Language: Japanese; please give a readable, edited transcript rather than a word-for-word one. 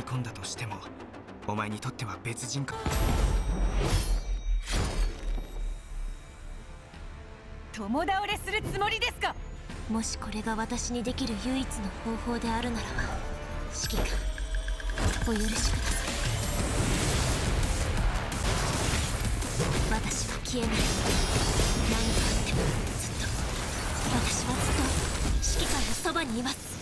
込んだとしても、お前にとっては別人か。 共倒れするつもりですか？ もしこれが私にできる唯一の方法であるならば、指揮官、お許しください。私は消えない。何があってもずっと、私はずっと指揮官のそばにいます。